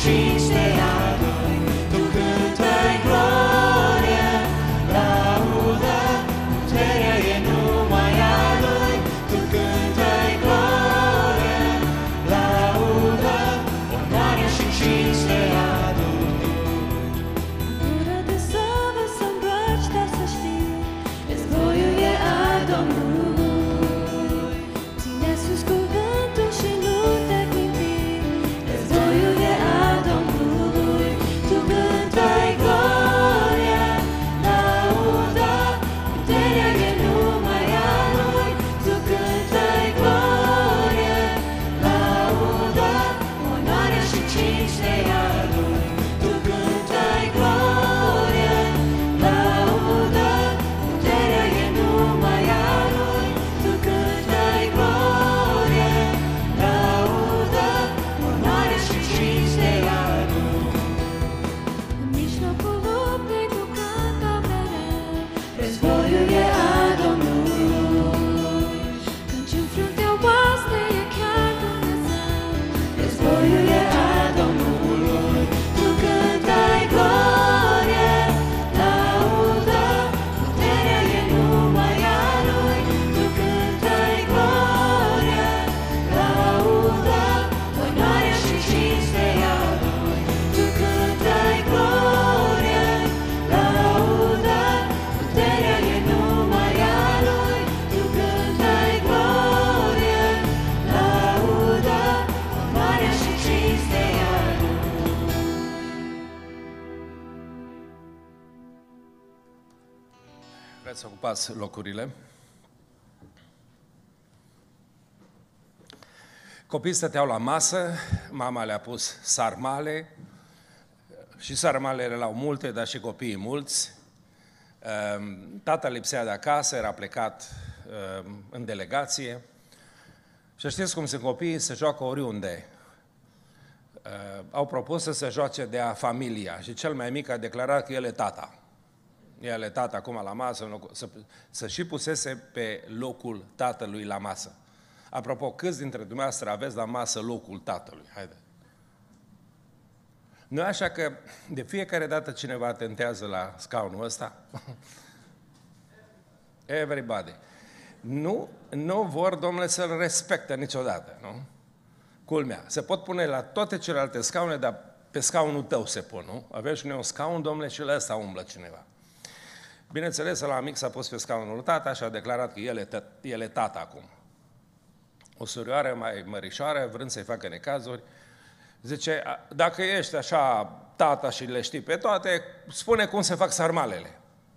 cinstea Lui, Tu cântă-i glorie, laudă, puterea e numai a Lui, Tu cântă-i glorie, laudă, onoare și cinstea Lui. Gură de slavă să îmbraci, dar să știi, războiul e a Domnului. Ține sus cuvântul și nu te clinti, războiul e a Domnului. Tu cântă-i glorie, laudă, puterea e numai a Lui. Tu cântă-i glorie, laudă, onoarea și cinstea Lui. Tu cântă-i glorie, laudă, puterea e numai a Lui. Tu cântă-i glorie, laudă, onoare și cinstea Lui. În mijlocul luptei tu cântă mereu, Războiul e a Domnului, căci în fruntea voastră e chiar Dumnezeu. războiul e a Domnului. Tu cântă-i glorie, laudă, puterea e numai a Lui. Tu cântă-i glorie, laudă, onoarea și cinstea Lui. Tu cântă-i glorie, laudă, puterea e numai a Lui. Tu cântă-i glorie, laudă, onoarea și cinstea Lui. Vreți să ocupați locurile? Copiii stăteau la masă, mama le-a pus sarmale, și sarmalele erau multe, dar și copiii mulți. Tata lipsea de acasă, era plecat în delegație. Și știți cum sunt copiii, se joacă oriunde. Au propus să se joace de-a familia și cel mai mic a declarat că el e tata. El e tata acum la masă, să și pusese pe locul tatălui la masă. Apropo, câți dintre dumneavoastră aveți la masă locul tatălui? Haide. Nu e așa că de fiecare dată cineva atentează la scaunul ăsta? Everybody. Nu vor, domnule, să-l respecte niciodată, nu? Culmea. Se pot pune la toate celelalte scaune, dar pe scaunul tău se pun, nu? Aveți și noi un scaun, domnule, și la ăsta umblă cineva. Bineînțeles, la mic s-a pus pe scaunul lui tata și a declarat că el e tata acum. O surioară mai mărișoară, vrând să-i facă necazuri, zice, dacă ești așa tata și le știi pe toate, spune cum se fac sarmalele.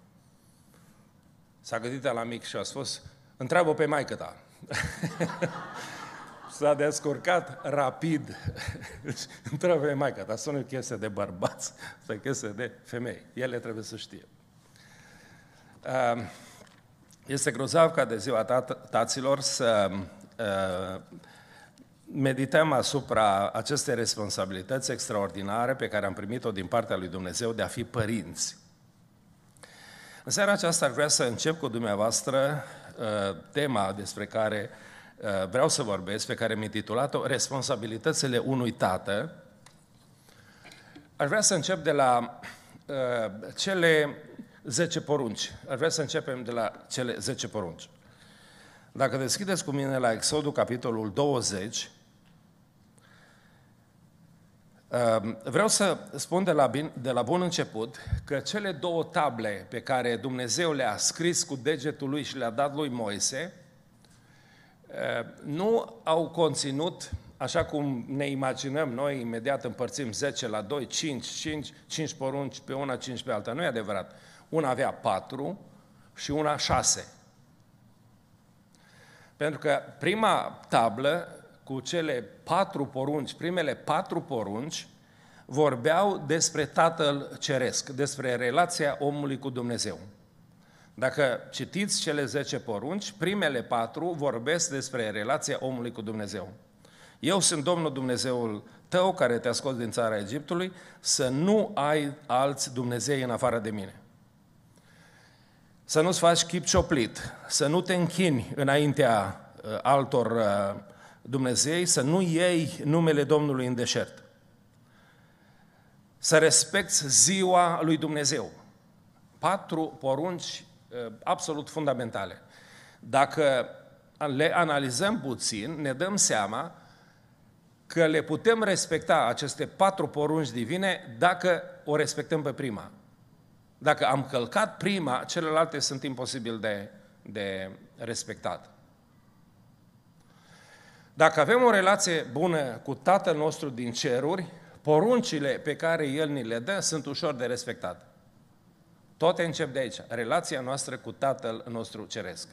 S-a gândit la mic și a spus, întreabă pe maică ta. S-a descurcat rapid. Întreabă pe maică ta, sună o chestie de bărbați, sau o chestie de femei. Ele trebuie să știe. Este grozav ca de ziua taților să medităm asupra acestei responsabilități extraordinare pe care am primit-o din partea lui Dumnezeu de a fi părinți. În seara aceasta vreau să încep cu dumneavoastră tema despre care vreau să vorbesc, pe care mi-am intitulat-o Responsabilitățile unui tată. Aș vrea să încep de la cele 10 porunci. Aș vrea să începem de la cele 10 porunci. Dacă deschideți cu mine la Exodul, capitolul 20, vreau să spun de la bun început că cele 2 table pe care Dumnezeu le-a scris cu degetul lui și le-a dat lui Moise nu au conținut, așa cum ne imaginăm noi, imediat împărțim 10 la 2, 5 porunci pe una, 5 pe alta. Nu e adevărat. Una avea 4 și una 6. Pentru că prima tablă cu cele 4 porunci, primele 4 porunci, vorbeau despre Tatăl Ceresc, despre relația omului cu Dumnezeu. Dacă citiți cele 10 porunci, primele 4 vorbesc despre relația omului cu Dumnezeu. Eu sunt Domnul Dumnezeul tău care te-a scos din țara Egiptului, să nu ai alți Dumnezei în afară de mine. Să nu-ți faci chip cioplit, să nu te închini înaintea altor Dumnezei, să nu iei numele Domnului în deșert. să respecti ziua lui Dumnezeu. 4 porunci absolut fundamentale. Dacă le analizăm puțin, ne dăm seama că le putem respecta aceste 4 porunci divine dacă o respectăm pe prima. Dacă am călcat prima, celelalte sunt imposibil de respectat. Dacă avem o relație bună cu Tatăl nostru din ceruri, poruncile pe care El ni le dă sunt ușor de respectat. Toate încep de aici, relația noastră cu Tatăl nostru ceresc.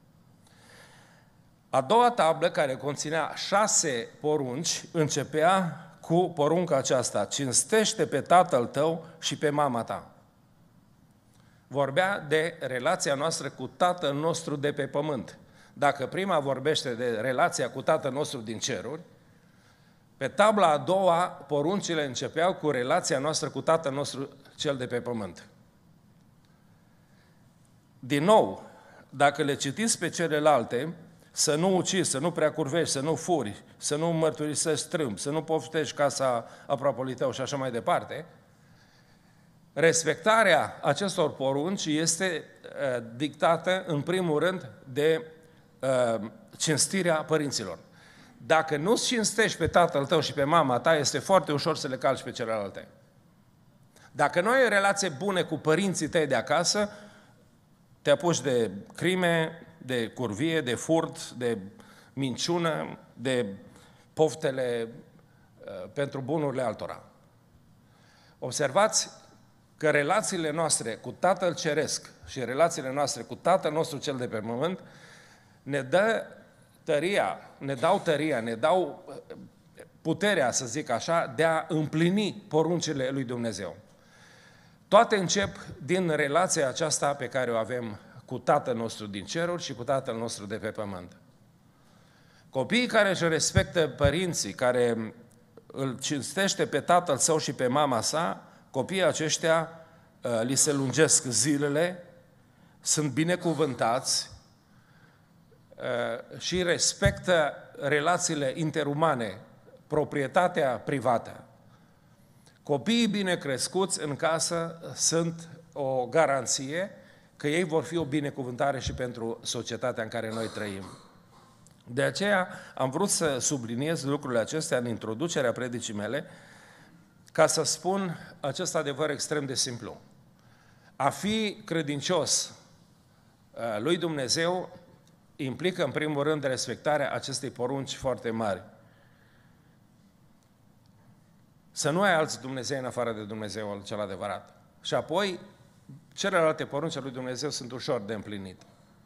A doua tablă, care conținea 6 porunci, începea cu porunca aceasta: cinstește pe tatăl tău și pe mama ta. Vorbea de relația noastră cu Tatăl nostru de pe pământ. Dacă prima vorbește de relația cu Tatăl nostru din ceruri, pe tabla a doua, poruncile începeau cu relația noastră cu Tatăl nostru cel de pe pământ. Din nou, dacă le citiți pe celelalte, să nu ucizi, să nu prea curvești, să nu furi, să nu mărturisești strâmb, să nu poftești casa aproapelui tău și așa mai departe, respectarea acestor porunci este dictată, în primul rând, de cinstirea părinților. Dacă nu-ți cinstești pe tatăl tău și pe mama ta, este foarte ușor să le calci pe celelalte. Dacă nu ai o relație bună cu părinții tăi de acasă, te apuci de crime, de curvie, de furt, de minciună, de poftele pentru bunurile altora. Observați că relațiile noastre cu Tatăl Ceresc și relațiile noastre cu Tatăl nostru cel de pe pământ ne dau puterea, să zic așa, de a împlini poruncile lui Dumnezeu. Toate încep din relația aceasta pe care o avem cu Tatăl nostru din ceruri și cu Tatăl nostru de pe pământ. Copiii care își respectă părinții, care îl cinstește pe tatăl său și pe mama sa, copiii aceștia li se lungesc zilele, sunt binecuvântați și respectă relațiile interumane, proprietatea privată. Copiii bine crescuți în casă sunt o garanție că ei vor fi o binecuvântare și pentru societatea în care noi trăim. De aceea am vrut să subliniez lucrurile acestea în introducerea predicii mele, ca să spun acest adevăr extrem de simplu. A fi credincios lui Dumnezeu implică în primul rând respectarea acestei porunci foarte mari. Să nu ai alți Dumnezei în afară de Dumnezeul cel adevărat. Și apoi, celelalte porunci ale lui Dumnezeu sunt ușor de împlinit.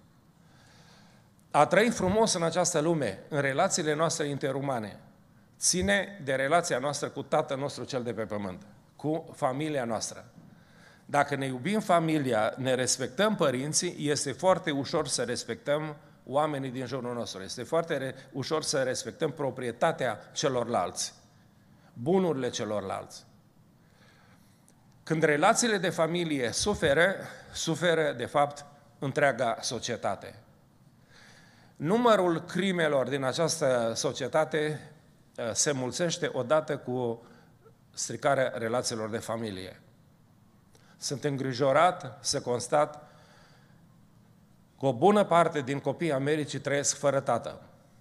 A trăi frumos în această lume, în relațiile noastre interumane, ține de relația noastră cu Tatăl nostru cel de pe pământ, cu familia noastră. Dacă ne iubim familia, ne respectăm părinții, este foarte ușor să respectăm oamenii din jurul nostru. Este foarte ușor să respectăm proprietatea celorlalți, bunurile celorlalți. Când relațiile de familie suferă de fapt întreaga societate. Numărul crimelor din această societate se mulțește odată cu stricarea relațiilor de familie. Sunt îngrijorat să constat că o bună parte din copiii Americii trăiesc fără tată.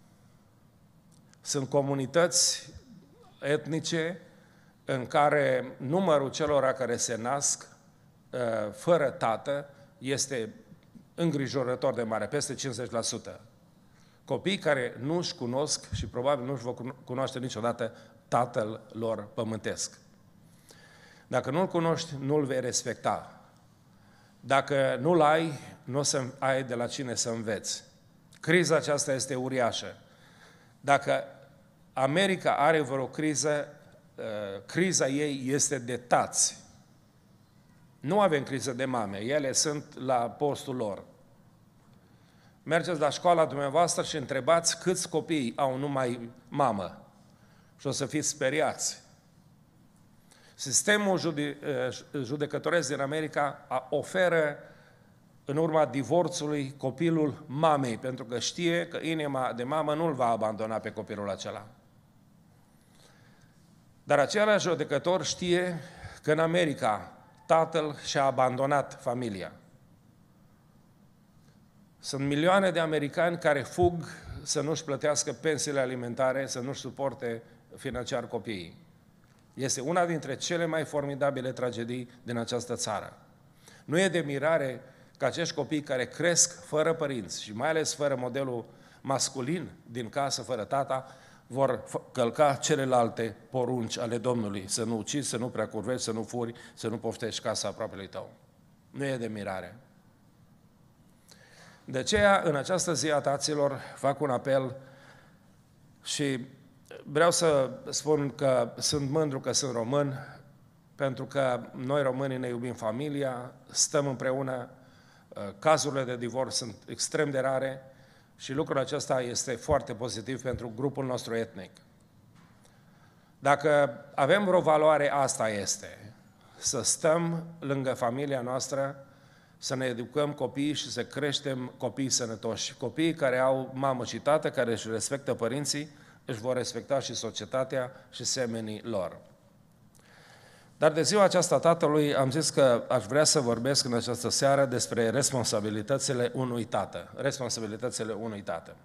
Sunt comunități etnice în care numărul celor care se nasc fără tată este îngrijorător de mare, peste 50%. Copii care nu-și cunosc și probabil nu-și vor cunoaște niciodată tatăl lor pământesc. Dacă nu-l cunoști, nu-l vei respecta. Dacă nu-l ai, nu o să ai de la cine să înveți. Criza aceasta este uriașă. Dacă America are vreo criză, criza ei este de tați. Nu avem criză de mame, ele sunt la postul lor. Mergeți la școala dumneavoastră și întrebați câți copii au numai mamă și o să fiți speriați. Sistemul judecătoresc din America oferă în urma divorțului copilul mamei, pentru că știe că inima de mamă nu-l va abandona pe copilul acela. Dar același judecător știe că în America tatăl și-a abandonat familia. Sunt milioane de americani care fug să nu-și plătească pensiile alimentare, să nu-și suporte financiar copiii. Este una dintre cele mai formidabile tragedii din această țară. Nu e de mirare că acești copii care cresc fără părinți și mai ales fără modelul masculin din casă, fără tata, vor călca celelalte porunci ale Domnului. Să nu ucizi, să nu prea curvești, să nu furi, să nu poftești casa aproapelui tău. Nu e de mirare. De aceea, în această zi a taților, fac un apel și vreau să spun că sunt mândru că sunt român, pentru că noi românii ne iubim familia, stăm împreună, cazurile de divorț sunt extrem de rare și lucrul acesta este foarte pozitiv pentru grupul nostru etnic. Dacă avem vreo valoare, asta este, să stăm lângă familia noastră, să ne educăm copiii și să creștem copii sănătoși. Copiii care au mamă și tată, care își respectă părinții, își vor respecta și societatea și semenii lor. Dar de ziua aceasta Tatălui am zis că aș vrea să vorbesc în această seară despre responsabilitățile unui tată. Responsabilitățile unui tată.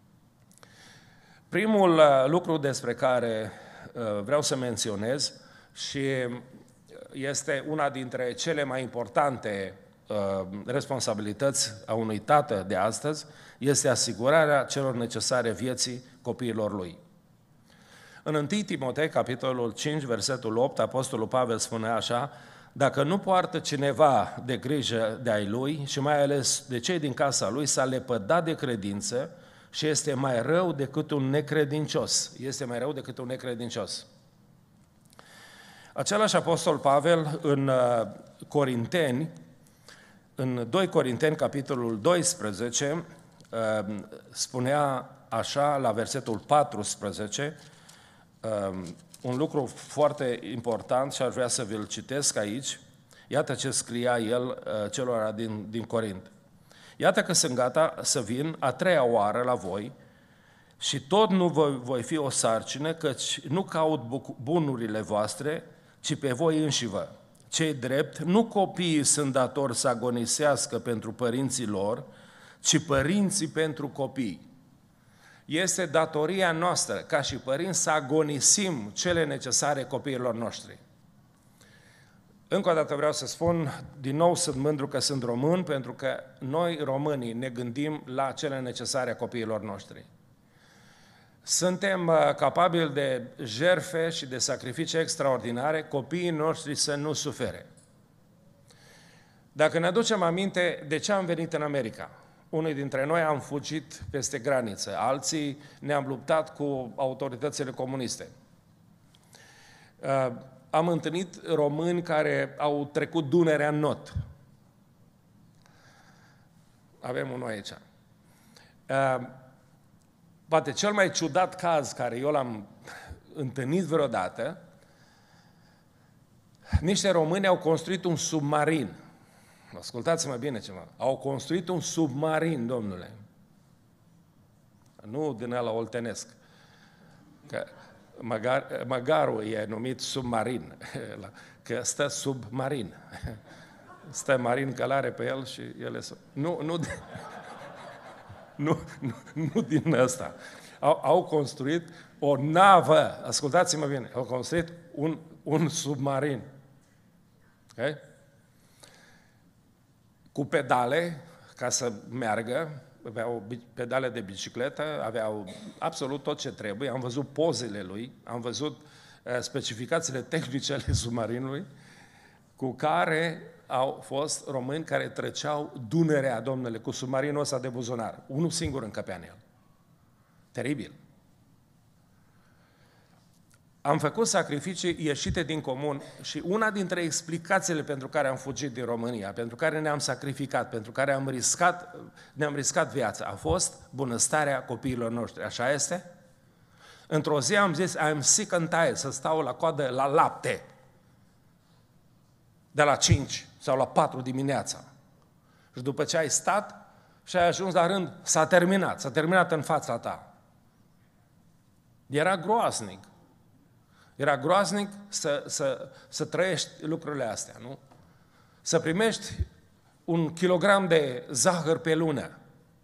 Primul lucru despre care vreau să menționez și este una dintre cele mai importante responsabilități a unui tată de astăzi, este asigurarea celor necesare vieții copiilor lui. În 1 Timotei, capitolul 5, versetul 8, Apostolul Pavel spune așa: dacă nu poartă cineva de grijă de ai lui și mai ales de cei din casa lui, s-a lepădat de credință și este mai rău decât un necredincios. Este mai rău decât un necredincios. Același Apostol Pavel în Corinteni, în 2 Corinteni, capitolul 12, spunea așa la versetul 14, un lucru foarte important și aș vrea să vi-l citesc aici. Iată ce scria el celor din Corint. Iată că sunt gata să vin a treia oară la voi și tot nu voi fi o sarcină, căci nu caut bunurile voastre, ci pe voi înșivă. Cei drept, nu copiii sunt datori să agonisească pentru părinții lor, ci părinții pentru copii. Este datoria noastră, ca și părinți, să agonisim cele necesare copiilor noștri. Încă o dată vreau să spun, din nou sunt mândru că sunt român, pentru că noi, românii, ne gândim la cele necesare a copiilor noștri. Suntem capabili de jertfe și de sacrificii extraordinare, copiii noștri să nu sufere. Dacă ne aducem aminte de ce am venit în America, unii dintre noi am fugit peste graniță, alții ne-am luptat cu autoritățile comuniste. Am întâlnit români care au trecut Dunărea în not. Avem unul aici. Poate cel mai ciudat caz care eu l-am întâlnit vreodată, niște români au construit un submarin. Ascultați-mă bine ceva. Au construit un submarin, domnule. Nu din ăla oltenesc. Că măgarul e numit submarin, că stă submarin. Stă marin călare pe el și el e sub... Nu din ăsta. Au construit o navă, ascultați-mă bine, au construit un submarin. Okay? Cu pedale, ca să meargă, aveau pedale de bicicletă, aveau absolut tot ce trebuie, am văzut pozele lui, am văzut specificațiile tehnice ale submarinului, cu care au fost români care treceau Dunărea, domnule, cu submarinul ăsta de buzunar. Unul singur încăpea în el. Teribil. Am făcut sacrificii ieșite din comun și una dintre explicațiile pentru care am fugit din România, pentru care ne-am sacrificat, pentru care ne-am riscat viața, a fost bunăstarea copiilor noștri. Așa este? Într-o zi am zis, I'm sick and tired, să stau la coadă la lapte. De la 5 sau la 4 dimineața. Și după ce ai stat și ai ajuns la rând, s-a terminat în fața ta. Era groaznic. Era groaznic să trăiești lucrurile astea, nu? Să primești 1 kilogram de zahăr pe lună,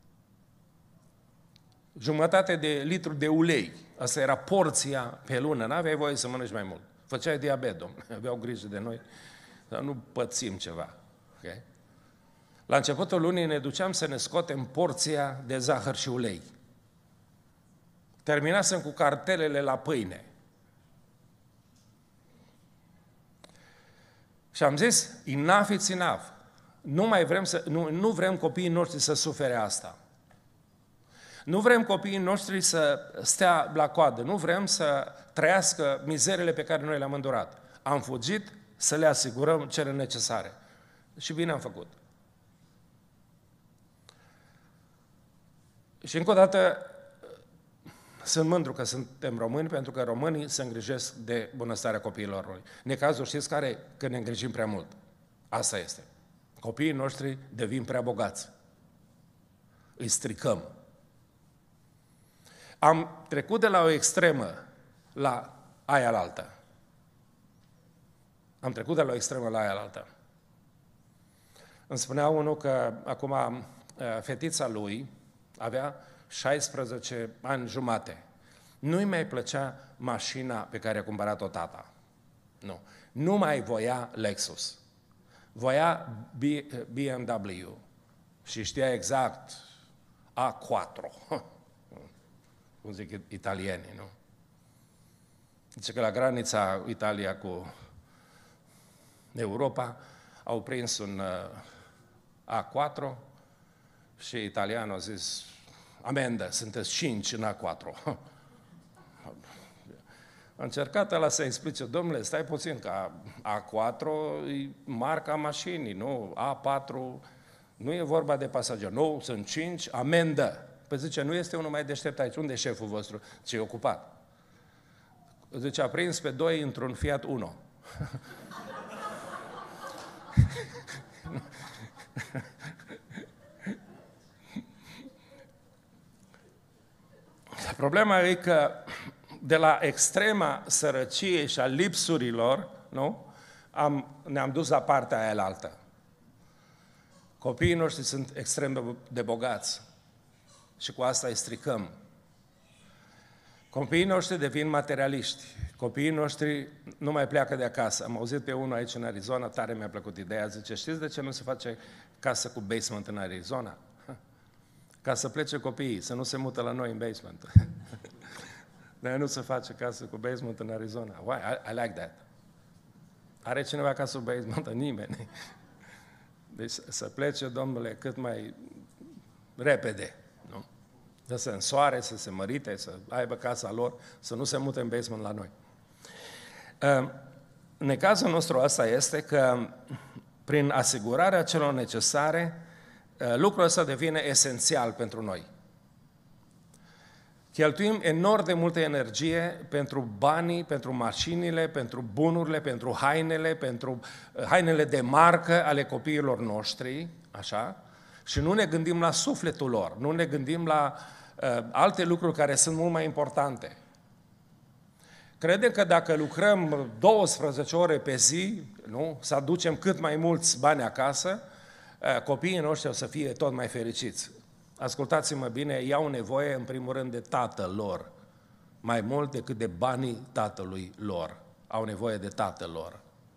jumătate de litru de ulei, asta era porția pe lună, n-aveai voie să mănânci mai mult. Făceai diabet, domnule, aveau grijă de noi, să nu pățim ceva. Okay? La începutul lunii ne duceam să ne scoatem porția de zahăr și ulei. Terminasem cu cartelele la pâine. Și am zis, enough it's enough. Nu vrem copiii noștri să sufere asta. Nu vrem copiii noștri să stea la coadă. Nu vrem să trăiască mizerele pe care noi le-am îndurat. Am fugit să le asigurăm cele necesare. Și bine am făcut. Și încă o dată, sunt mândru că suntem români, pentru că românii se îngrijesc de bunăstarea copiilor lor. Necazul știți care? Că ne îngrijim prea mult. Asta este. Copiii noștri devin prea bogați. Îi stricăm. Am trecut de la o extremă la aia alaltă. Am trecut de la o extremă la aia alaltă. Îmi spunea unul că acum fetița lui avea 16 ani jumate. Nu-i mai plăcea mașina pe care a cumpărat-o tata. Nu. Nu mai voia Lexus. Voia BMW. Și știa exact A4. Cum zic italienii, nu? Zice că la granița Italia cu Europa au prins un A4 și italianul a zis, amendă, sunteți 5 în A4. A încercat ăla să explice, domnule, stai puțin, că A4 e marca mașinii, nu? A4 nu e vorba de pasageri, nu, sunt 5, amendă. Păi zice, nu este unul mai deștept aici, unde e șeful vostru? Ce e ocupat. Zice, a prins pe 2 într-un Fiat Uno. Problema e că de la extrema sărăciei și a lipsurilor, nu? Ne-am dus la partea aia altă. Copiii noștri sunt extrem de bogați și cu asta îi stricăm. Copiii noștri devin materialiști. Copiii noștri nu mai pleacă de acasă. Am auzit pe unul aici în Arizona, tare mi-a plăcut ideea, zice, știți de ce nu se face casă cu basement în Arizona? Ca să plece copiii, să nu se mută la noi în basement. Dar nu se face casă cu basement în Arizona. Why? I like that. Are cineva casă cu basement? Nimeni. Deci să plece, domnule, cât mai repede. Nu? Să se însoare, să se mărite, să aibă casa lor, să nu se mute în basement la noi. Necazul nostru asta este că prin asigurarea celor necesare, lucrul ăsta devine esențial pentru noi. Cheltuim enorm de multă energie pentru banii, pentru mașinile, pentru bunurile, pentru hainele de marcă ale copiilor noștri, așa, și nu ne gândim la sufletul lor, nu ne gândim la alte lucruri care sunt mult mai importante. Credem că dacă lucrăm 12 ore pe zi, nu, să aducem cât mai mulți bani acasă, copiii noștri o să fie tot mai fericiți. Ascultați-mă bine, ei au nevoie în primul rând de tatăl lor, mai mult decât de banii tatălui lor. Au nevoie de tatăl lor.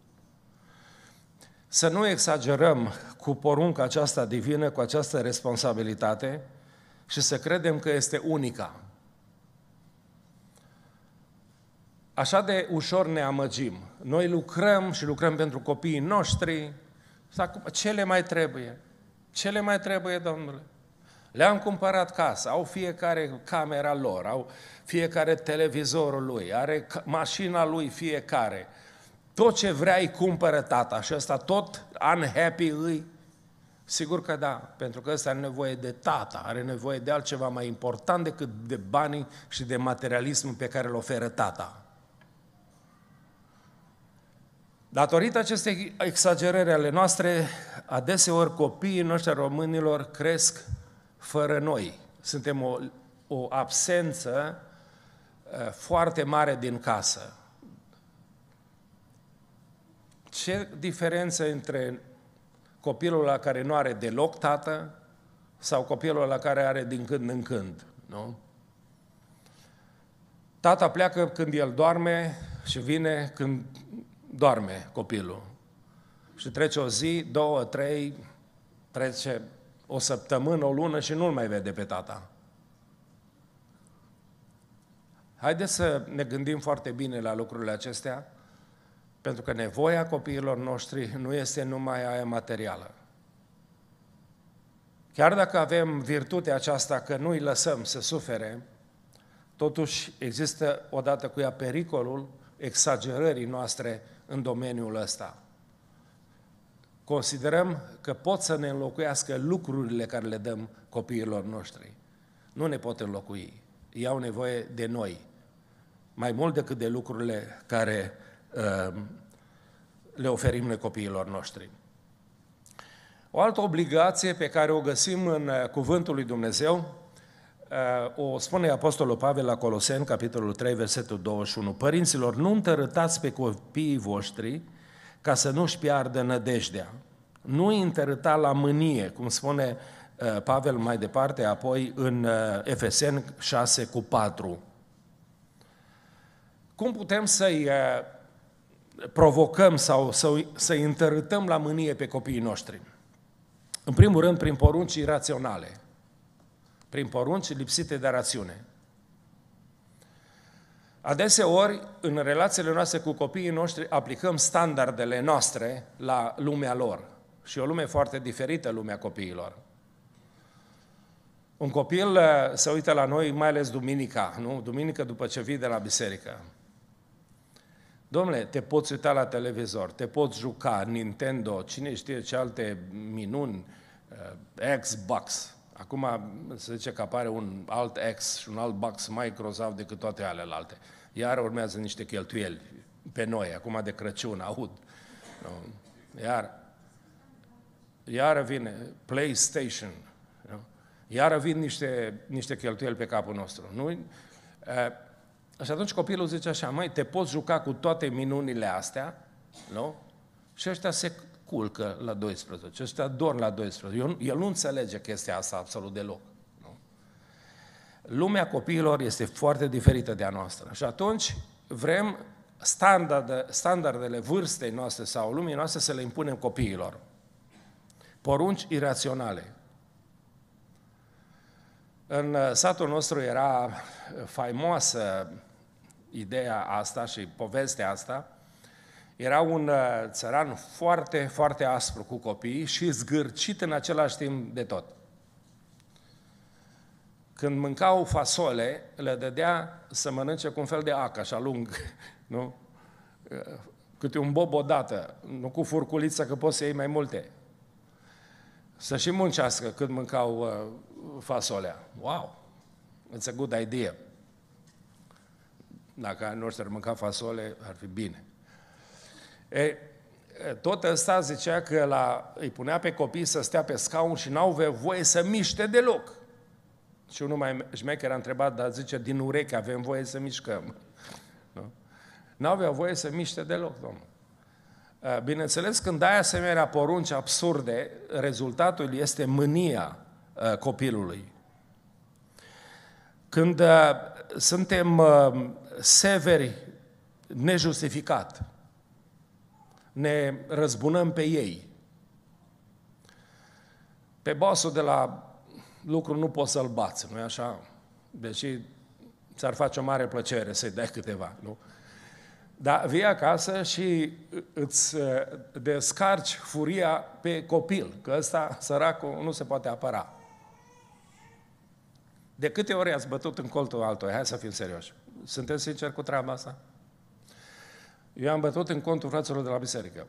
Să nu exagerăm cu porunca aceasta divină, cu această responsabilitate și să credem că este unica. Așa de ușor ne amăgim. Noi lucrăm și lucrăm pentru copiii noștri. Ce le mai trebuie? Ce le mai trebuie, domnule? Le-am cumpărat casă, au fiecare camera lor, au fiecare televizorul lui, are mașina lui fiecare. Tot ce vrea îi cumpără tata și ăsta tot unhappy îi? Sigur că da, pentru că ăsta are nevoie de tata, are nevoie de altceva mai important decât de banii și de materialismul pe care îl oferă tata. Datorită acestei exagerări ale noastre, adeseori copiii noștri românilor cresc fără noi. Suntem o absență foarte mare din casă. ce diferență între copilul la care nu are deloc tată sau copilul la care are din când în când, nu? Tata pleacă când el doarme și vine când doarme copilul. Și trece o zi, 2, 3, trece o săptămână, o lună și nu-l mai vede pe tata. Haideți să ne gândim foarte bine la lucrurile acestea, pentru că nevoia copiilor noștri nu este numai aia materială. Chiar dacă avem virtutea aceasta că nu îi lăsăm să sufere, totuși există odată cu ea pericolul exagerării noastre în domeniul ăsta. Considerăm că pot să ne înlocuiască lucrurile care le dăm copiilor noștri. Nu ne pot înlocui. Ei au nevoie de noi, mai mult decât de lucrurile care le oferim noi copiilor noștri. O altă obligație pe care o găsim în Cuvântul lui Dumnezeu, o spune Apostolul Pavel la Coloseni, capitolul 3, versetul 21. Părinților, nu întărâtați pe copiii voștri ca să nu-și piardă nădejdea. Nu îi întărâta la mânie, cum spune Pavel mai departe, apoi în Efeseni 6 cu 4. Cum putem să-i provocăm sau să-i întărâtăm la mânie pe copiii noștri? În primul rând, prin porunci iraționale, prin porunci lipsite de rațiune. Adeseori, în relațiile noastre cu copiii noștri, aplicăm standardele noastre la lumea lor. Și o lume foarte diferită, lumea copiilor. Un copil se uită la noi, mai ales duminica, nu? Duminică după ce vii de la biserică. Dom'le, te poți uita la televizor, te poți juca, Nintendo, cine știe ce alte minuni, Xbox. Acum se zice că apare un alt X și un alt box mai grozav decât toate alelalte. Iar urmează niște cheltuieli pe noi, acum de Crăciun, aud. Iar vine PlayStation. Iar vin niște cheltuieli pe capul nostru. Nu? Și atunci copilul zice așa, măi, te poți juca cu toate minunile astea, nu? Și ăștia se culcă la 12, ăștia dorm la 12. El nu înțelege chestia asta absolut deloc. Nu? Lumea copiilor este foarte diferită de a noastră. Și atunci vrem standardele vârstei noastre sau lumii noastre să le impunem copiilor. Porunci iraționale. În satul nostru era faimoasă ideea asta și povestea asta. Era un țăran foarte, foarte aspru cu copiii și zgârcit în același timp de tot. Când mâncau fasole, le dădea să mănânce cu un fel de ac, așa lung, nu? Câte un bob odată, nu cu furculiță, că poți să iei mai multe. Să și muncească când mâncau fasolea. Wow! It's a good idea. Dacă ai noștri ar mânca fasole, ar fi bine. Tot ăsta zicea că îi punea pe copii să stea pe scaun și n-au voie să miște deloc. Și unul mai șmecher a întrebat, dar zice, din ureche avem voie să mișcăm. Nu? N-aveau voie să miște deloc, domnule. Bineînțeles, când ai asemenea porunci absurde, rezultatul este mânia copilului. Când suntem severi nejustificat, ne răzbunăm pe ei. Pe bossul de la lucru nu poți să-l bați, nu-i așa? Deși ți-ar face o mare plăcere să-i dai câteva, nu? Dar vii acasă și îți descarci furia pe copil, că ăsta, săracul, nu se poate apăra. De câte ori ați bătut în colțul altuia? Hai să fim serioși. Sunteți sinceri cu treaba asta? Eu am bătut în contul fraților de la biserică.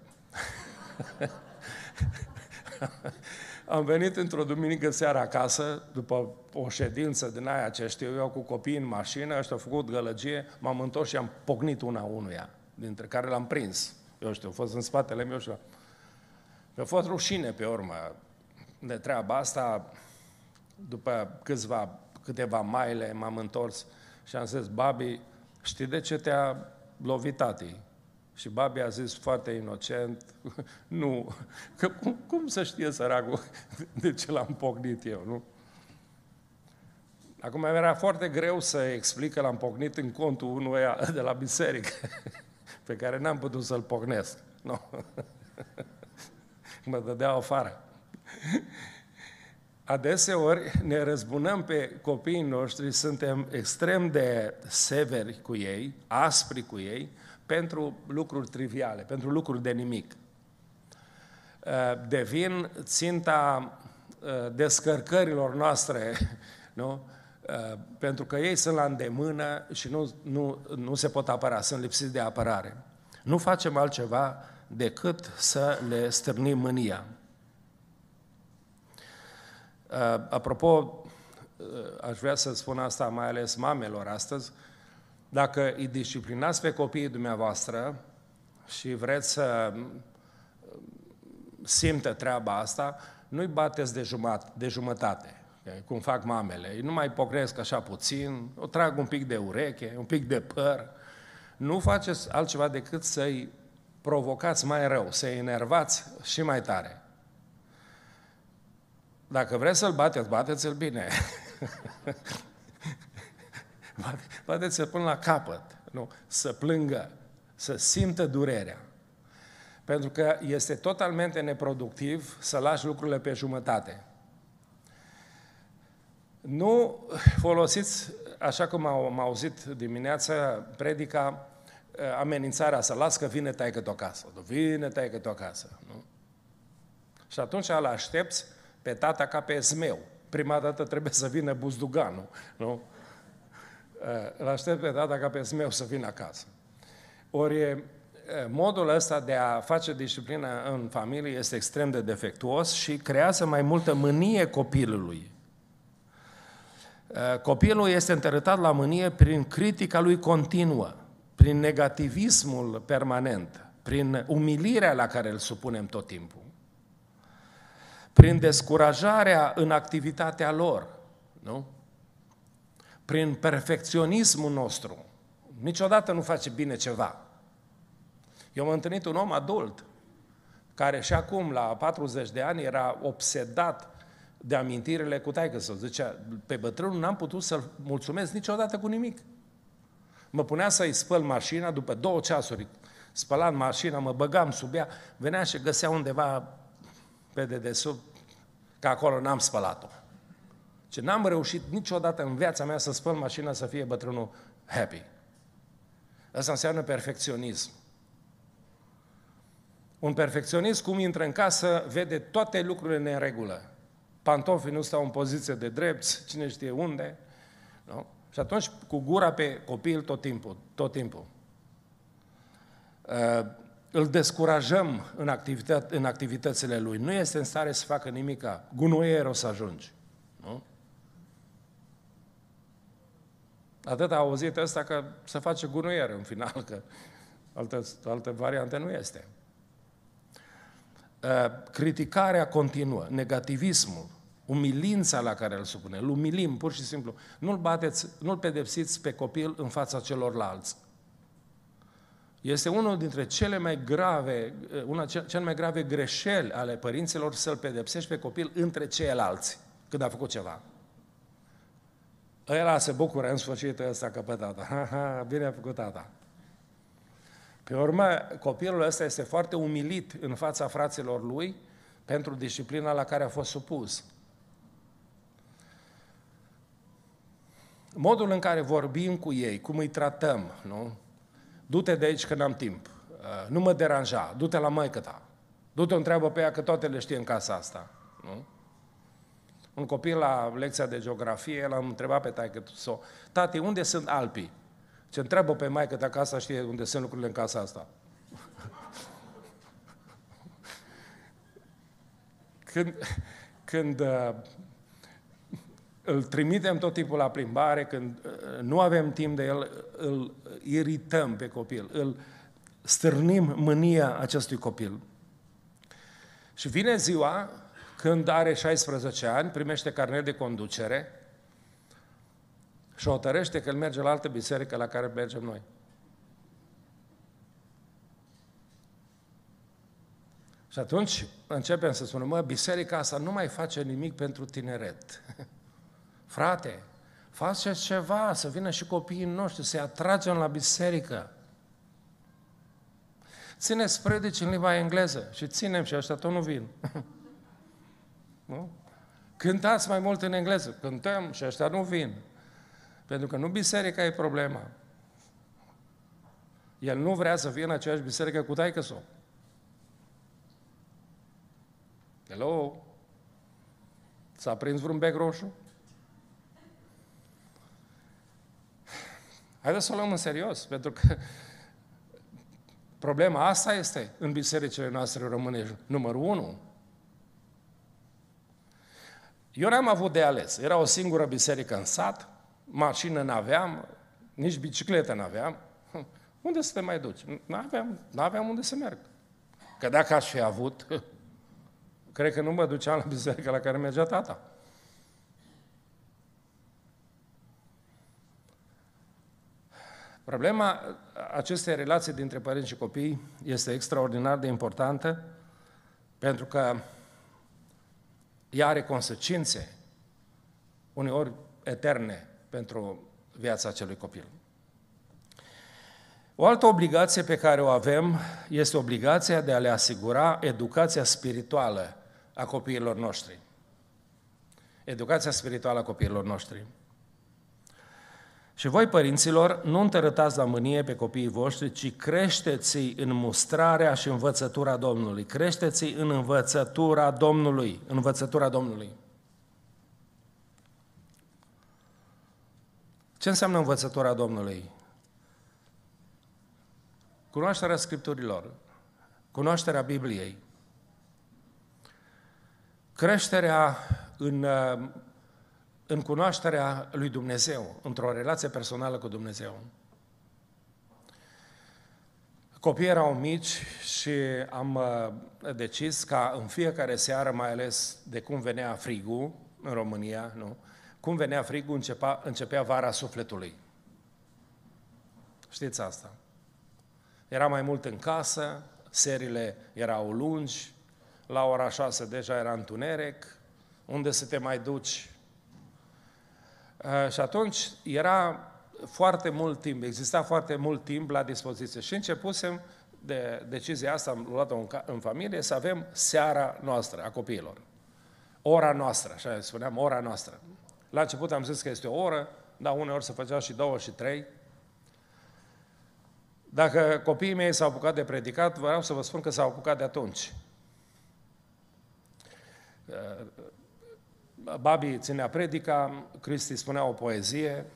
Am venit într-o duminică seara acasă, după o ședință din aia ce știu eu, cu copiii în mașină, ăștia au făcut gălăgie, m-am întors și am pocnit unuia, dintre care l-am prins. Eu știu, a fost în spatele meu și mi-a fost rușine pe urmă de treaba asta. După câteva maile m-am întors și am zis, Babi, știi de ce te-a lovit tati? Și babi a zis foarte inocent, nu, că cum să știe săracul de ce l-am pocnit eu, nu? Acum era foarte greu să explic că l-am pocnit în contul unuia de la biserică, pe care n-am putut să-l pocnesc. Nu. Mă dădeau afară. Adeseori ne răzbunăm pe copiii noștri, suntem extrem de severi cu ei, aspri cu ei, pentru lucruri triviale, pentru lucruri de nimic. Devin ținta descărcărilor noastre, nu? Pentru că ei sunt la îndemână și nu se pot apăra, sunt lipsiți de apărare. Nu facem altceva decât să le stârnim mânia. Apropo, aș vrea să spun asta mai ales mamelor astăzi, dacă îi disciplinați pe copiii dumneavoastră și vreți să simtă treaba asta, nu-i bateți de jumătate, cum fac mamele. Îi nu mai pocnesc așa puțin, o trag un pic de ureche, un pic de păr. Nu faceți altceva decât să-i provocați mai rău, să-i enervați și mai tare. Dacă vreți să-l bateți, bateți-l bine. Bateți-l până la capăt, nu? Să plângă, să simtă durerea. Pentru că este totalmente neproductiv să lași lucrurile pe jumătate. Nu folosiți, așa cum am auzit dimineața, predica, amenințarea să las că vine taică-tu acasă. Vine taică-tu acasă. Nu? Și atunci îl aștepți pe tata ca pe zmeu. Prima dată trebuie să vină buzduganul. Nu? Îl aștept pe tata ca pe zmeu să vină acasă. Ori modul ăsta de a face disciplină în familie este extrem de defectuos și creează mai multă mânie copilului. Copilul este întărâtat la mânie prin critica lui continuă, prin negativismul permanent, prin umilirea la care îl supunem tot timpul, prin descurajarea în activitatea lor, nu? Prin perfecționismul nostru. Niciodată nu face bine ceva. Eu am întâlnit un om adult care și acum, la 40 de ani, era obsedat de amintirile cu taică-său. Zicea, pe bătrânul n-am putut să-l mulțumesc niciodată cu nimic. Mă punea să-i spăl mașina, după 2 ceasuri spălam mașina, mă băgam sub ea, venea și găsea undeva pe dedesubt, că acolo n-am spălat-o. Și n-am reușit niciodată în viața mea să spăl mașina să fie bătrânul happy. Asta înseamnă perfecționism. Un perfecționist, cum intră în casă, vede toate lucrurile în regulă. Pantofii nu stau în poziție de drept, cine știe unde. Nu? Și atunci cu gura pe copil tot timpul. Îl descurajăm în activitățile lui. Nu este în stare să facă nimica. Gunoier o să ajungi. Nu? Atât a auzit ăsta că se face gunoier în final, că altă variantă nu este. Criticarea continuă, negativismul, umilința la care îl supune, îl umilim pur și simplu. Nu-l pedepsiți pe copil în fața celorlalți. Este unul dintre cele mai grave greșeli ale părinților să-l pedepsești pe copil între ceilalți când a făcut ceva. Ăla se bucură în sfârșit ăsta că pe tata. Bine a făcut tata. Pe urmă, copilul ăsta este foarte umilit în fața fraților lui pentru disciplina la care a fost supus. Modul în care vorbim cu ei, cum îi tratăm, nu? Du-te de aici că n-am timp, nu mă deranja, du-te la maică-ta, du-te întreabă pe ea că toate le știe în casa asta. Nu? Un copil la lecția de geografie l-am întrebat pe taică-so, tati, unde sunt Alpii? Ce întreabă pe maică-ta că asta știe unde sunt lucrurile în casa asta. Când îl trimitem tot timpul la plimbare, când nu avem timp de el, îl irităm pe copil, îl stârnim mânia acestui copil. Și vine ziua când are 16 ani, primește carnet de conducere și hotărăște că el merge la altă biserică la care mergem noi. Și atunci începem să spunem, biserica asta nu mai face nimic pentru tineret. Frate, faceți ceva, să vină și copiii noștri, să-i atragem la biserică. Țineți predici în limba engleză și ținem și ăștia tot nu vin. Nu? Cântați mai mult în engleză, cântăm și ăștia nu vin. Pentru că nu biserica e problema. El nu vrea să fie în aceeași biserică cu taică-s-o. Hello? S-a prins vreun bec roșu? Haideți să o luăm în serios, pentru că problema asta este în bisericile noastre românești. Numărul 1. Eu n-am avut de ales. Era o singură biserică în sat, mașină n-aveam, nici bicicletă n-aveam. Unde să te mai duci? N-aveam unde să merg. Că dacă aș fi avut, cred că nu mă duceam la biserica la care mergea tata. Problema acestei relații dintre părinți și copii este extraordinar de importantă pentru că ea are consecințe uneori eterne pentru viața acelui copil. O altă obligație pe care o avem este obligația de a le asigura educația spirituală a copiilor noștri. Educația spirituală a copiilor noștri. Și voi, părinților, nu întărâtați la mânie pe copiii voștri, ci creșteți-i în mustrarea și învățătura Domnului. Creșteți-i în învățătura Domnului. Învățătura Domnului. Ce înseamnă învățătura Domnului? Cunoașterea Scripturilor, cunoașterea Bibliei, creșterea în cunoașterea lui Dumnezeu, într-o relație personală cu Dumnezeu. Copiii erau mici și am decis ca în fiecare seară, mai ales de cum venea frigul în România, nu? Cum venea frigul, începea vara sufletului. Știți asta? Era mai mult în casă, serile erau lungi, la ora 6 deja era întuneric, unde să te mai duci? Și atunci era foarte mult timp, exista foarte mult timp la dispoziție și începusem de decizia asta, am luat-o în familie, să avem seara noastră a copiilor. Ora noastră, așa spuneam, ora noastră. La început am zis că este o oră, dar uneori se făcea și 2 și 3. Dacă copiii mei s-au apucat de predicat, vreau să vă spun că s-au apucat de atunci. Babi ținea predica, Cristi spunea o poezie,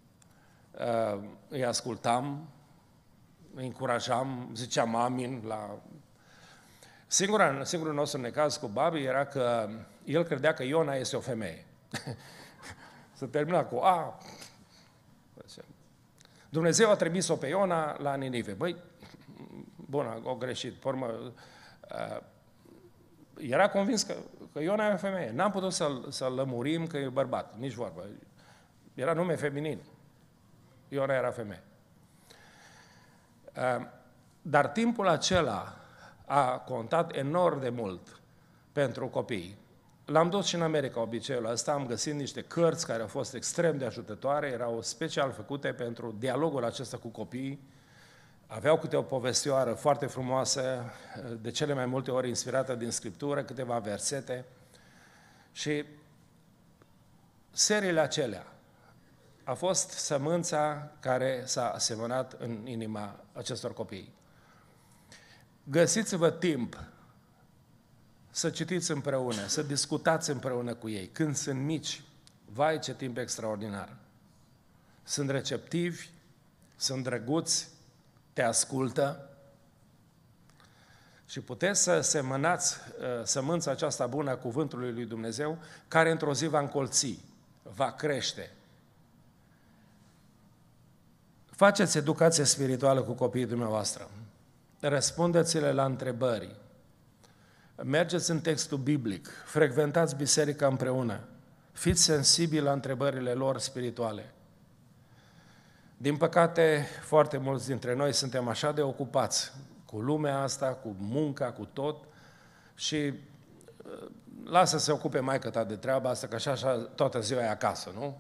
îi ascultam, îi încurajam, ziceam amin la... Singurul nostru necaz cu Babi era că el credea că Iona este o femeie. Se termina cu A. Dumnezeu a trimis-o pe Iona la Ninive. Băi, bun, o greșit. Pe urmă, era convins că Iona e o femeie. N-am putut să-l lămurim că e bărbat, nici vorbă. Era nume feminin. Iona era femeie. Dar timpul acela a contat enorm de mult pentru copii. L-am dus și în America, obiceiul ăsta, am găsit niște cărți care au fost extrem de ajutătoare, erau special făcute pentru dialogul acesta cu copiii, aveau câte o povestioară foarte frumoasă, de cele mai multe ori inspirată din Scriptură, câteva versete și seriile acelea a fost sămânța care s-a asemănat în inima acestor copii. Găsiți-vă timp să citiți împreună, să discutați împreună cu ei. Când sunt mici, vai ce timp extraordinar! Sunt receptivi, sunt drăguți, te ascultă și puteți să semănați sămânța aceasta bună a cuvântului lui Dumnezeu, care într-o zi va încolți, va crește. Faceți educație spirituală cu copiii dumneavoastră. Răspundeți-le la întrebări. Mergeți în textul biblic, frecventați biserica împreună, fiți sensibili la întrebările lor spirituale. Din păcate, foarte mulți dintre noi suntem așa de ocupați cu lumea asta, cu munca, cu tot, și lasă să se ocupe maică-ta de treaba asta, că așa toată ziua e acasă, nu?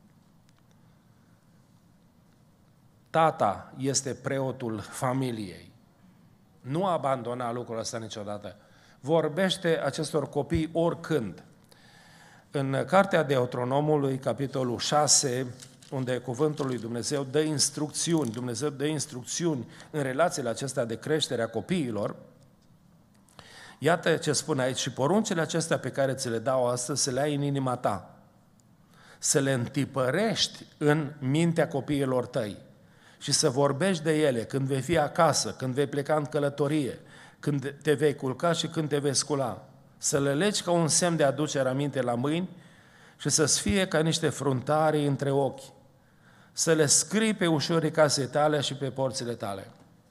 Tata este preotul familiei. Nu abandona lucrul ăsta niciodată. Vorbește acestor copii oricând. În Cartea Deuteronomului, capitolul 6, unde cuvântul lui Dumnezeu dă instrucțiuni, Dumnezeu dă instrucțiuni în relațiile acestea de creștere a copiilor, iată ce spune aici: și poruncile acestea pe care ți le dau astăzi să le ai în inima ta, să le întipărești în mintea copiilor tăi și să vorbești de ele când vei fi acasă, când vei pleca în călătorie, când te vei culca și când te vei scula. Să le legi ca un semn de aducere aminte la mâini și să-ți fie ca niște fruntarii între ochi. Să le scrii pe ușorii casei tale și pe porțile tale.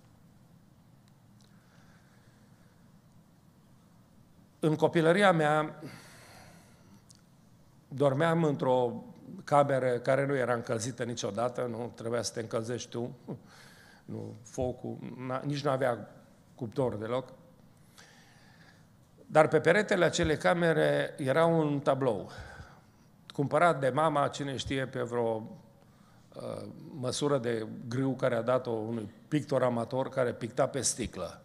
În copilăria mea dormeam într-o cameră care nu era încălzită niciodată, nu trebuia să te încălzești tu, nu, focul, nici nu avea cuptor deloc. Dar pe peretele acelei camere era un tablou, cumpărat de mama, cine știe, pe vreo măsură de grâu care a dat-o unui pictor amator care picta pe sticlă.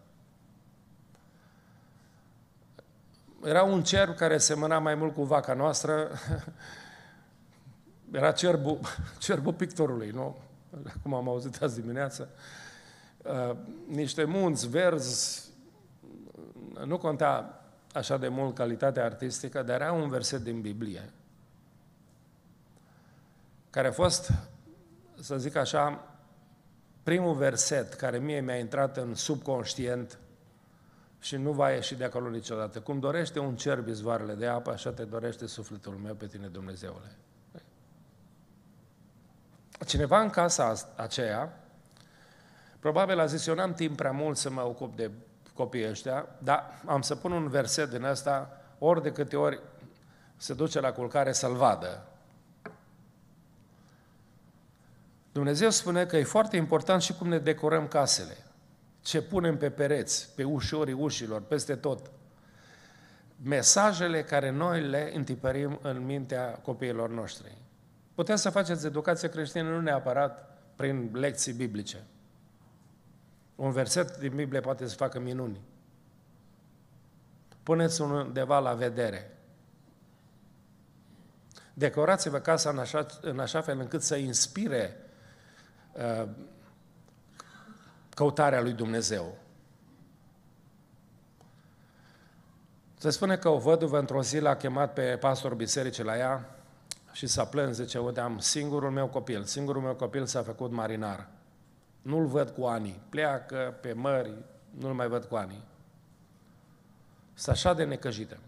Era un cerb care semăna mai mult cu vaca noastră, era cerbul pictorului, nu? Cum am auzit azi dimineață. Niște munți verzi, nu conta așa de mult calitatea artistică, dar era un verset din Biblie, care a fost, să zic așa, primul verset care mie mi-a intrat în subconștient și nu va ieși de acolo niciodată. Cum dorește un cerb izvoarele de apă, așa te dorește sufletul meu pe tine, Dumnezeule. Cineva în casa aceea, probabil a zis: eu n-am timp prea mult să mă ocup de copiii ăștia, dar am să pun un verset din ăsta, ori de câte ori se duce la culcare să-l vadă. Dumnezeu spune că e foarte important și cum ne decorăm casele, ce punem pe pereți, pe ușorii ușilor, peste tot. Mesajele care noi le întipărim în mintea copiilor noștri. Puteți să faceți educație creștină nu neapărat prin lecții biblice. Un verset din Biblie poate să facă minuni. Puneți undeva la vedere. Decorați-vă casa în așa fel încât să inspire căutarea lui Dumnezeu. Se spune că o văduvă într-o zi l-a chemat pe pastorul bisericii la ea și s-a plâns, zice: uite, am singurul meu copil s-a făcut marinar. Nu-l văd cu ani, pleacă pe mări, nu-l mai văd cu ani. Sunt așa de necăjită.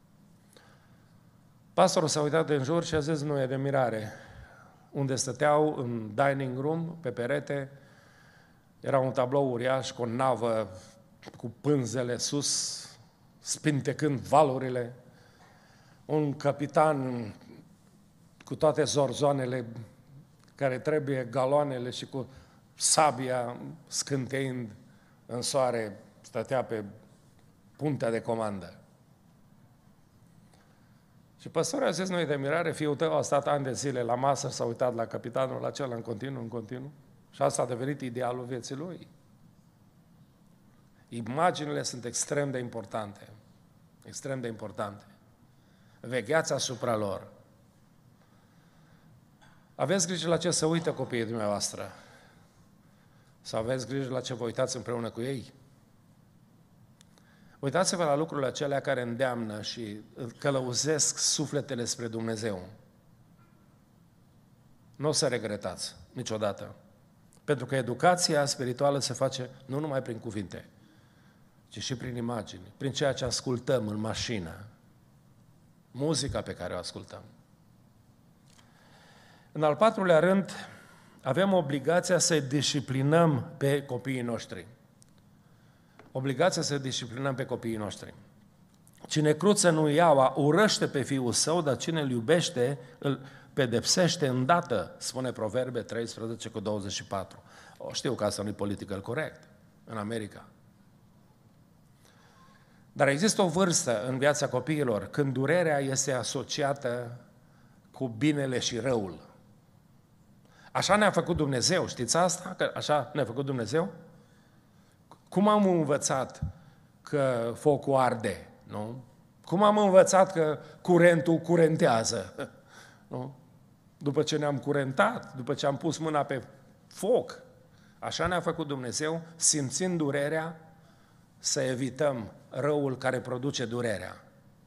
Pastorul s-a uitat în jur și a zis: nu e de mirare. Unde stăteau, în dining room, pe perete, era un tablou uriaș cu o navă cu pânzele sus, spintecând valurile, un capitan cu toate zorzoanele care trebuie, galoanele, și cu sabia scânteind în soare, stătea pe puntea de comandă. Și păstorul a zis: nu e de mirare, fiul tău a stat ani de zile la masă, s-a uitat la capitanul acela în continuu, și asta a devenit idealul vieții lui. Imaginile sunt extrem de importante. Extrem de importante. Vegheați asupra lor. Aveți grijă la ce se uită copiii dumneavoastră. Sau aveți grijă la ce vă uitați împreună cu ei. Uitați-vă la lucrurile acelea care îndeamnă și călăuzesc sufletele spre Dumnezeu. Nu o să regretați niciodată. Pentru că educația spirituală se face nu numai prin cuvinte, ci și prin imagini, prin ceea ce ascultăm în mașină, muzica pe care o ascultăm. În al patrulea rând, avem obligația să disciplinăm pe copiii noștri. Obligația să disciplinăm pe copiii noștri. Cine cruță nu iaua, urăște pe fiul său, dar cine îl iubește, îl pedepsește îndată, spune Proverbe 13:24. Știu că asta nu e political corect în America. Dar există o vârstă în viața copiilor când durerea este asociată cu binele și răul. Așa ne-a făcut Dumnezeu, știți asta? Că așa ne-a făcut Dumnezeu? Cum am învățat că focul arde, nu? Cum am învățat că curentul curentează, nu? După ce ne-am curentat, după ce am pus mâna pe foc, așa ne-a făcut Dumnezeu, simțind durerea, să evităm răul care produce durerea.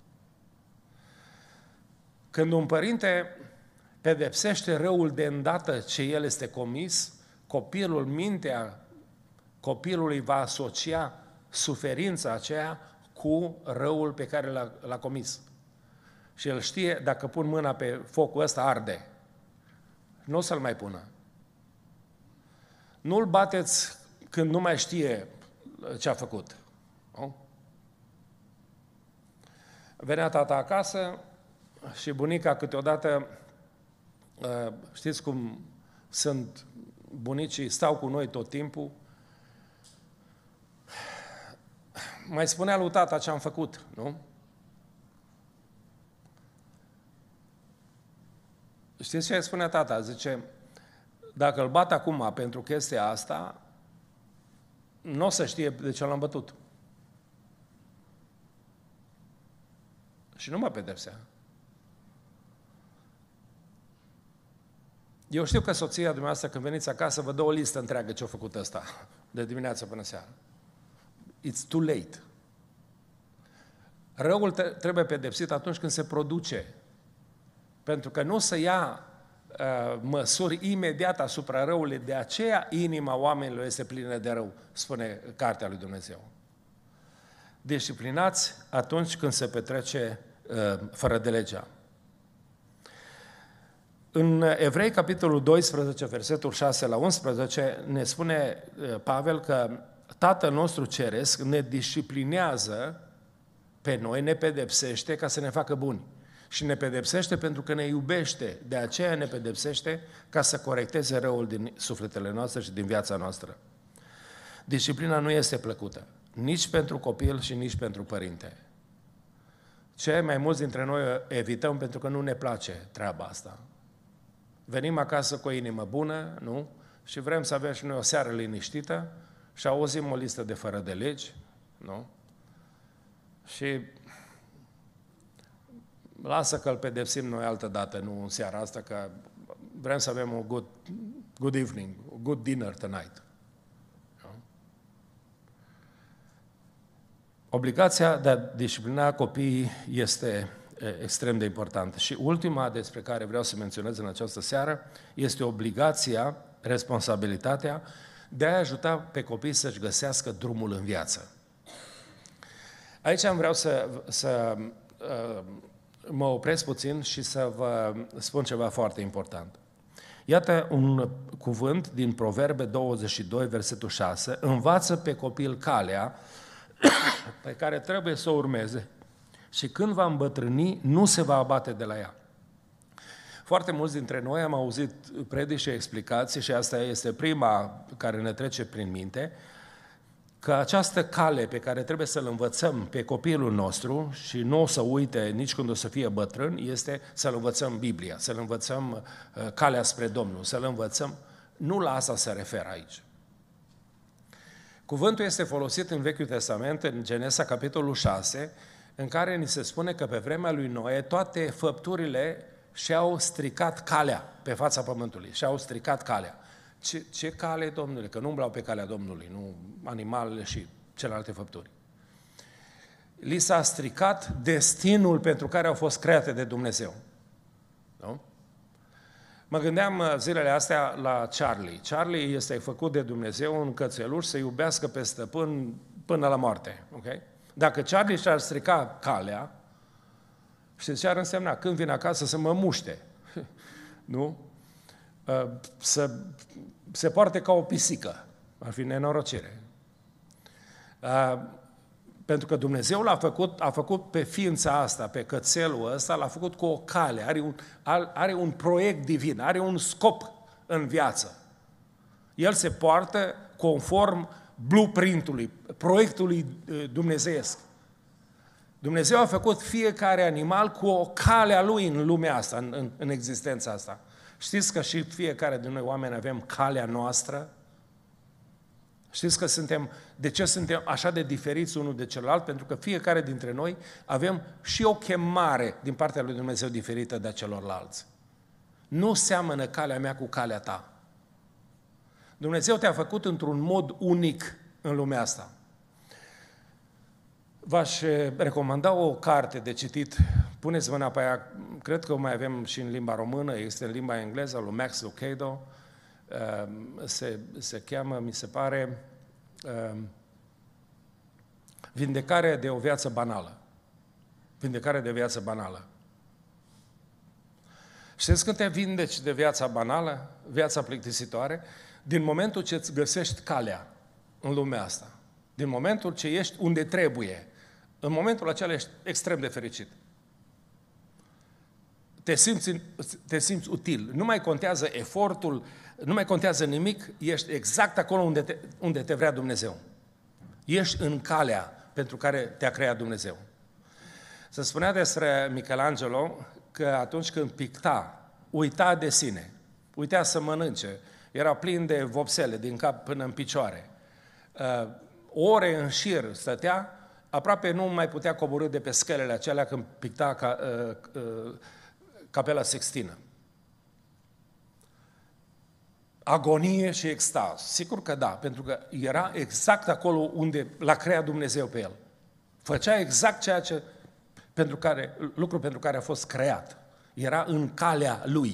Când un părinte pedepsește răul de îndată ce el este comis, mintea copilului va asocia suferința aceea cu răul pe care l-a comis. Și el știe, dacă pun mâna pe focul ăsta, arde. Nu o să-l mai pună. Nu-l bateți când nu mai știe ce a făcut. Nu? Venea tata acasă și bunica câteodată, știți cum sunt bunicii, stau cu noi tot timpul, mai spunea lui tata ce am făcut, nu? Știți ce spunea tata? Zice, dacă îl bat acum pentru chestia asta, nu o să știe de ce l-am bătut. Și nu mă pedepsea. Eu știu că soția dumneavoastră, când veniți acasă, vă dă o listă întreagă ce a făcut ăsta, de dimineață până seara. It's too late. Răul trebuie pedepsit atunci când se produce. Pentru că nu se ia măsuri imediat asupra răului, de aceea inima oamenilor este plină de rău, spune Cartea lui Dumnezeu. Disciplinați atunci când se petrece fără de legea. În Evrei, capitolul 12, versetul 6 la 11, ne spune Pavel că Tatăl nostru Ceresc ne disciplinează pe noi, ne pedepsește ca să ne facă buni. Și ne pedepsește pentru că ne iubește, de aceea ne pedepsește ca să corecteze răul din sufletele noastre și din viața noastră. Disciplina nu este plăcută, nici pentru copil și nici pentru părinte. Cei mai mulți dintre noi evităm pentru că nu ne place treaba asta. Venim acasă cu o inimă bună, nu? Și vrem să avem și noi o seară liniștită și auzim o listă de fără de legi, nu? Și lasă că îl pedepsim noi altă dată, nu în seara asta, că vrem să avem o good evening, a good dinner tonight. Nu? Obligația de a disciplina copiii este extrem de importantă. Și ultima despre care vreau să menționez în această seară este obligația, responsabilitatea de a ajuta pe copii să-și găsească drumul în viață. Aici vreau să mă opresc puțin și să vă spun ceva foarte important. Iată un cuvânt din Proverbe 22, versetul 6. Învață pe copil calea pe care trebuie să o urmeze și când va îmbătrâni, nu se va abate de la ea. Foarte mulți dintre noi am auzit predici și explicații, și asta este prima care ne trece prin minte, că această cale pe care trebuie să-l învățăm pe copilul nostru și nu o să uite nici când o să fie bătrân, este să-l învățăm Biblia, să-l învățăm calea spre Domnul, să-l învățăm. Nu la asta se referă aici. Cuvântul este folosit în Vechiul Testament, în Genesa, capitolul 6, în care ni se spune că pe vremea lui Noe toate făpturile și-au stricat calea pe fața pământului, și-au stricat calea. Ce cale, Domnule? Că nu umblau pe calea Domnului, nu animalele și celelalte făpturi. Li s-a stricat destinul pentru care au fost create de Dumnezeu. Nu? Mă gândeam zilele astea la Charlie. Charlie este făcut de Dumnezeu un cățeluș să iubească pe stăpân până la moarte. Okay? Dacă Charlie și-ar strica calea, știți ce ar însemna? Când vine acasă să mă muște. Nu? Să se poarte ca o pisică. Ar fi nenorocire. Pentru că Dumnezeu a făcut pe ființa asta, pe cățelul ăsta, l-a făcut cu o cale, are un proiect divin, are un scop în viață. El se poartă conform blueprint-ului, proiectului dumnezeiesc. Dumnezeu a făcut fiecare animal cu o cale a lui în lumea asta, în existența asta. Știți că și fiecare din noi oameni avem calea noastră? Știți că de ce suntem așa de diferiți unul de celălalt? Pentru că fiecare dintre noi avem și o chemare din partea lui Dumnezeu diferită de a celorlalți. Nu seamănă calea mea cu calea ta. Dumnezeu te-a făcut într-un mod unic în lumea asta. V-aș recomanda o carte de citit, puneți mâna pe ea, cred că o mai avem și în limba română, este în limba engleză, lui Max Lucado, se cheamă, mi se pare, Vindecare de o viață banală. Vindecare de viață banală. Știți când te vindeci de viața banală, viața plictisitoare? Din momentul ce îți găsești calea în lumea asta, din momentul ce ești unde trebuie, în momentul acela ești extrem de fericit. Te simți util. Nu mai contează efortul, nu mai contează nimic, ești exact acolo unde te vrea Dumnezeu. Ești în calea pentru care te-a creat Dumnezeu. Se spunea despre Michelangelo că atunci când picta, uita de sine, uitea să mănânce, era plin de vopsele din cap până în picioare. Ore în șir stătea, aproape nu mai putea coborî de pe schelele acelea când picta Capela Sixtină. Agonie și extaz. Sigur că da, pentru că era exact acolo unde l-a creat Dumnezeu pe el. Făcea exact ceea ce lucru pentru care a fost creat. Era în calea lui.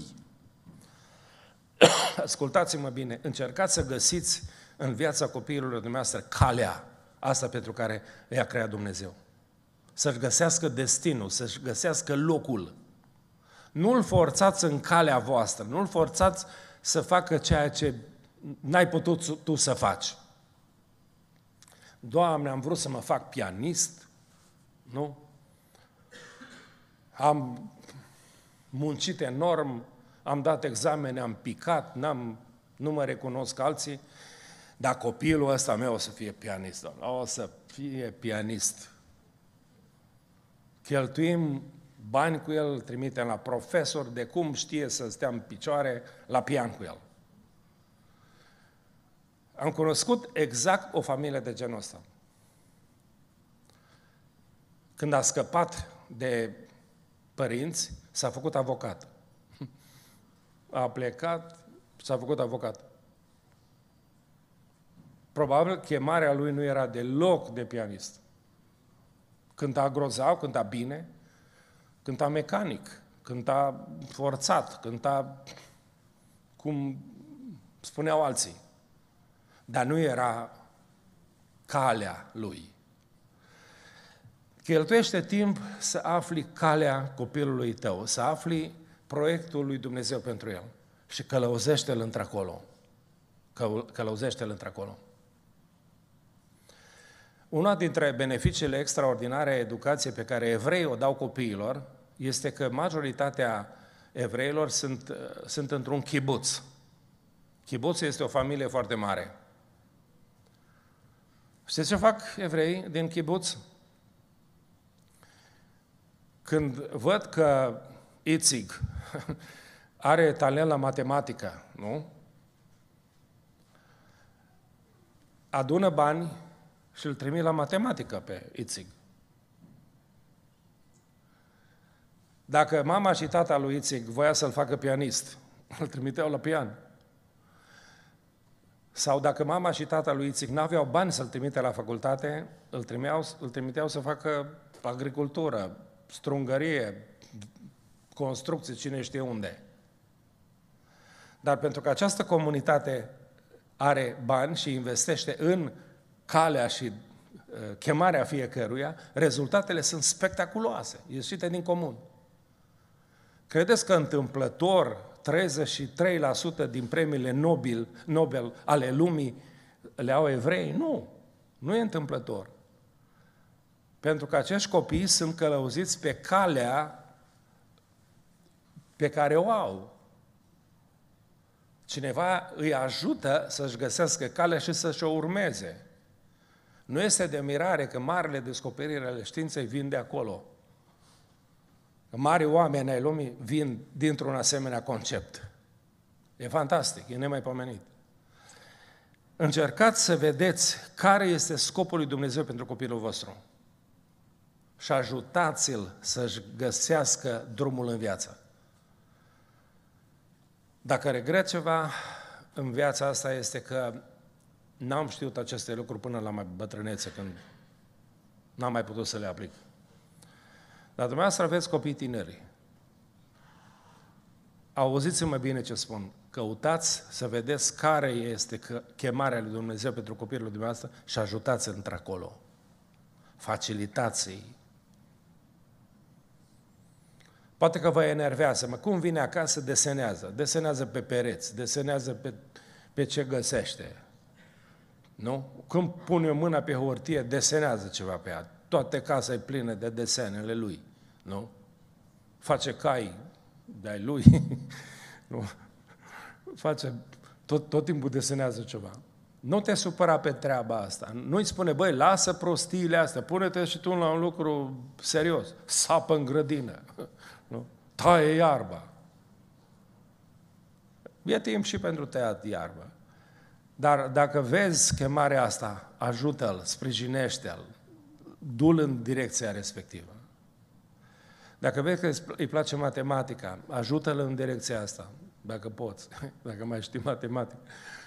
Ascultați-mă bine, încercați să găsiți în viața copiilor dumneavoastră calea asta pentru care i-a creat Dumnezeu. Să-și găsească destinul, să-și găsească locul. Nu-l forțați în calea voastră, nu-l forțați să facă ceea ce n-ai putut tu să faci. Doamne, am vrut să mă fac pianist, nu? Am muncit enorm, am dat examene, am picat, nu mă recunosc alții, dar copilul ăsta meu o să fie pianist, o să fie pianist. Cheltuim bani cu el, îl trimitem la profesor, de cum știe să stea în picioare la pian cu el. Am cunoscut exact o familie de genul ăsta. Când a scăpat de părinți, s-a făcut avocat. A plecat, s-a făcut avocat. Probabil chemarea lui nu era deloc de pianist. Cânta grozav, cânta bine, cânta mecanic, cânta forțat, cânta cum spuneau alții. Dar nu era calea lui. Cheltuiește timp să afli calea copilului tău, să afli proiectul lui Dumnezeu pentru el și călăuzește-l într-acolo. Călăuzește-l într-acolo. Una dintre beneficiile extraordinare a educației pe care evreii o dau copiilor este că majoritatea evreilor sunt într-un kibuț. Kibuț este o familie foarte mare. Știți ce fac evreii din kibuț? Când văd că Itzig are talent la matematică, nu? Adună bani și îl trimit la matematică pe Itzig. Dacă mama și tata lui Itzig voia să-l facă pianist, îl trimiteau la pian. Sau dacă mama și tata lui Itzig n-aveau bani să-l trimite la facultate, îl trimiteau să facă agricultură, strungărie, construcție, cine știe unde. Dar pentru că această comunitate are bani și investește în calea și chemarea fiecăruia, rezultatele sunt spectaculoase, ieșite din comun. Credeți că întâmplător 33% din premiile Nobel ale lumii le au evrei? Nu, nu e întâmplător. Pentru că acești copii sunt călăuziți pe calea pe care o au. Cineva îi ajută să-și găsească calea și să-și o urmeze. Nu este de mirare că marile descoperiri ale științei vin de acolo. Că mari oameni ai lumii vin dintr-un asemenea concept. E fantastic, e nemaipomenit. Încercați să vedeți care este scopul lui Dumnezeu pentru copilul vostru și ajutați-l să-și găsească drumul în viață. Dacă regret ceva în viața asta este că n-am știut aceste lucruri până la mai bătrânețe, când n-am mai putut să le aplic. Dar dumneavoastră aveți copii tineri. Auziți-mă bine ce spun. Căutați să vedeți care este chemarea lui Dumnezeu pentru copilul dumneavoastră și ajutați-l într-acolo. Facilitați-i. Poate că vă enervează, mă, cum vine acasă, desenează. Desenează pe pereți, desenează pe ce găsește. Nu? Când pune mâna pe hârtie, desenează ceva pe ea. Toate casa e plină de desenele lui. Nu? Face cai de-ai lui. Nu? Face, tot timpul desenează ceva. Nu te supăra pe treaba asta. Nu-i spune, băi, lasă prostiile astea, pune-te și tu la un lucru serios. Sapă în grădină. Nu? Taie iarba. E timp și pentru tăiat iarbă. Dar dacă vezi chemarea asta, ajută-l, sprijinește-l, du-l în direcția respectivă. Dacă vezi că îi place matematica, ajută-l în direcția asta, dacă poți, dacă mai știi matematică.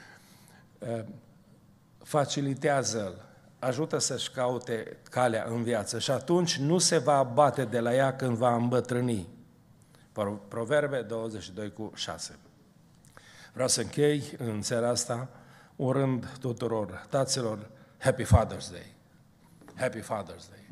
Facilitează-l, ajută să-și caute calea în viață și atunci nu se va abate de la ea când va îmbătrâni. Proverbe 22:6. Vreau să închei în seara asta urând tuturor taților Happy Father's Day. Happy Father's Day.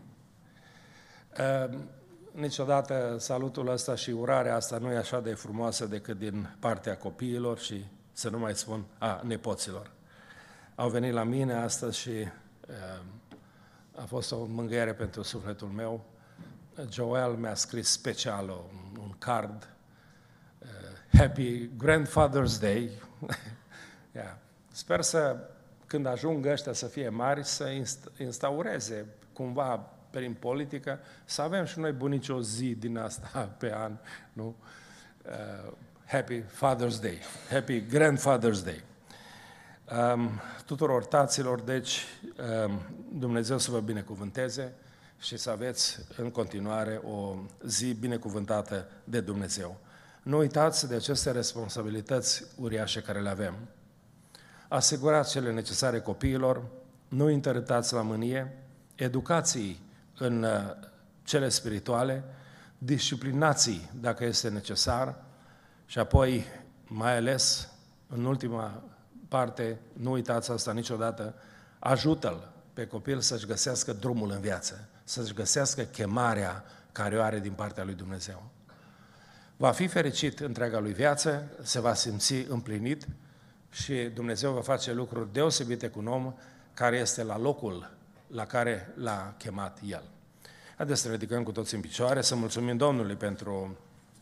Niciodată salutul ăsta și urarea asta nu e așa de frumoasă decât din partea copiilor și să nu mai spun nepoților. Au venit la mine astăzi și a fost o mângâiere pentru sufletul meu. Joel mi-a scris special un card, Happy Grandfather's Day. Yeah. Sper să, când ajung ăștia să fie mari, să instaureze cumva prin politică, să avem și noi bunici o zi din asta pe an, nu? Happy Father's Day, Happy Grandfather's Day. Tuturor taților, deci, Dumnezeu să vă binecuvânteze și să aveți în continuare o zi binecuvântată de Dumnezeu. Nu uitați de aceste responsabilități uriașe care le avem. Asigurați cele necesare copiilor, nu îi întărâtați la mânie, educați-i în cele spirituale, disciplinați-i dacă este necesar și apoi, mai ales, în ultima parte, nu uitați asta niciodată, ajută-l pe copil să-și găsească drumul în viață, să-și găsească chemarea care o are din partea lui Dumnezeu. Va fi fericit întreaga lui viață, se va simți împlinit și Dumnezeu va face lucruri deosebite cu un om care este la locul la care l-a chemat El. Haideți să ne ridicăm cu toți în picioare, să mulțumim Domnului pentru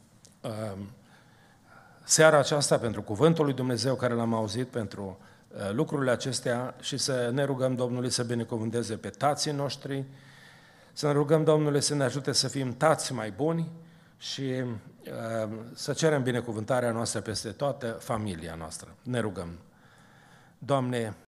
seara aceasta, pentru cuvântul lui Dumnezeu care l-am auzit, pentru lucrurile acestea și să ne rugăm Domnului să binecuvânteze pe tații noștri, să ne rugăm Domnului să ne ajute să fim tați mai buni și să cerem binecuvântarea noastră peste toată familia noastră. Ne rugăm. Doamne,